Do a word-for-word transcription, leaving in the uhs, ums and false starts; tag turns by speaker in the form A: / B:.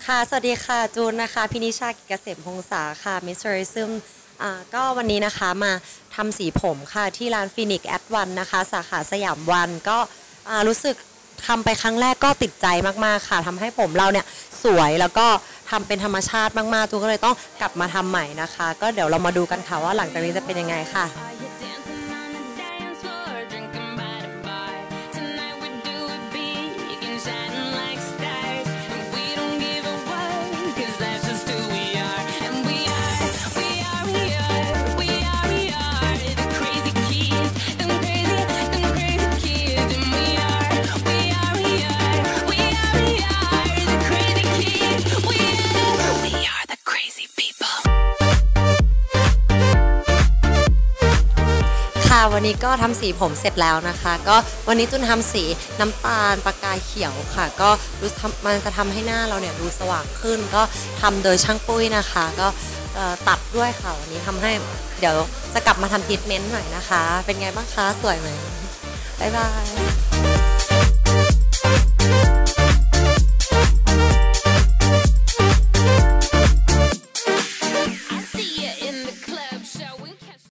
A: ค่ะสวัสดีค่ะจูนนะคะพินิชากิจเกษมพงษาค่ะมิสเตอร์ซึมอ่าก็วันนี้นะคะมาทำสีผมค่ะที่ร้านฟินิกแอดวันนะคะสาขาสยามวันก็อ่ารู้สึกทำไปครั้งแรกก็ติดใจมากๆค่ะทำให้ผมเราเนี่ยสวยแล้วก็ทำเป็นธรรมชาติมากๆจูนก็เลยต้องกลับมาทำใหม่นะคะก็เดี๋ยวเรามาดูกันค่ะว่าหลังจากนี้จะเป็นยังไงค่ะวันนี้ก็ทำสีผมเสร็จแล้วนะคะก็วันนี้จุนทำสีน้ำตาลประกายเขียวค่ะก็รู้มันจะทำให้หน้าเราเนี่ยดูสว่างขึ้นก็ทำโดยช่างปุ้ยนะคะก็ตัดด้วยค่ะวันนี้ทำให้เดี๋ยวจะกลับมาทำทรีทเมนต์หน่อยนะคะเป็นไงบ้างคะสวยไหมบ๊ายบาย